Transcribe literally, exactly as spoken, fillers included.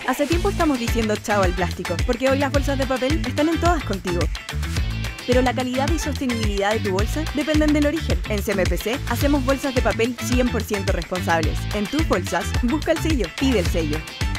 Hace tiempo estamos diciendo chao al plástico, porque hoy las bolsas de papel están en todas contigo. Pero la calidad y sostenibilidad de tu bolsa dependen del origen. En C M P C hacemos bolsas de papel cien por ciento responsables. En tus bolsas, busca el sello, pide el sello.